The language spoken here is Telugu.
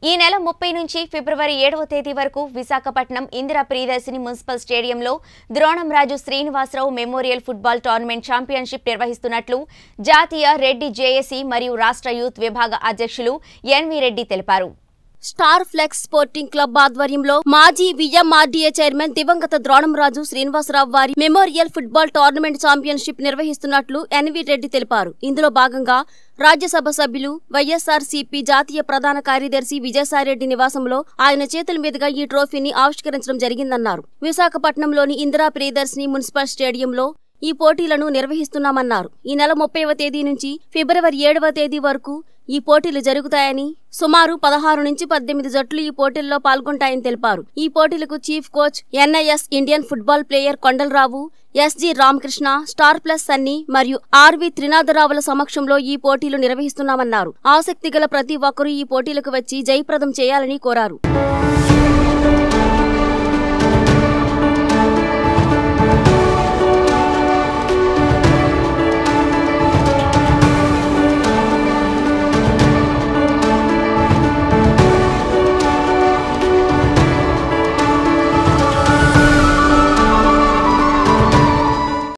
ఈ నెల 30 నుంచి ఫిబ్రవరి 7వ తేదీ వరకు విశాఖపట్నం ఇందిరా ప్రియదర్శిని మున్సిపల్ స్టేడియంలో Dronamraju Srinivasarao memorial football tournament championship నిర్వహిస్తున్నట్లు జాతీయ రెడ్డి జేఏసీ మరియు రాష్ట్ర యూత్ విభాగ అధ్యక్షులు ఎన్వి రెడ్డి తెలిపారు. స్టార్ ఫ్లెక్స్ స్పోర్టింగ్ క్లబ్ ఆధ్వర్యంలో మాజీ విఎంఆర్డీఏ చైర్మన్ దివంగత ద్రోణంరాజు శ్రీనివాసరావు వారి మెమోరియల్ ఫుట్బాల్ టోర్నమెంట్ ఛాంపియన్షిప్ నిర్వహిస్తున్నట్లు ఎన్వి రెడ్డి తెలిపారు. ఇందులో భాగంగా రాజ్యసభ సభ్యులు వైఎస్ఆర్సీపీ జాతీయ ప్రధాన కార్యదర్శి విజయసాయిరెడ్డి నివాసంలో ఆయన చేతుల మీదుగా ఈ ట్రోఫీని ఆవిష్కరించడం జరిగిందన్నారు. విశాఖపట్నంలోని ఇందిరా ప్రియదర్శిని మున్సిపల్ స్టేడియంలో ఈ పోటీలను నిర్వహిస్తున్నామన్నారు. ఈ నెల 30వ తేదీ నుంచి ఫిబ్రవరి 7వ తేదీ వరకు ఈ పోటీలు జరుగుతాయని, సుమారు 16 నుంచి 18 జట్లు ఈ పోటీల్లో పాల్గొంటాయని తెలిపారు. ఈ పోటీలకు chief coach NIS Indian football player Kondalarao, SG Ramakrishna, star plus Sunny మరియు ఆర్వి త్రినాథరావుల సమక్షంలో ఈ పోటీలు నిర్వహిస్తున్నామన్నారు. ఆసక్తి గల ప్రతి ఒక్కరూ ఈ పోటీలకు వచ్చి జయప్రదం చేయాలని కోరారు.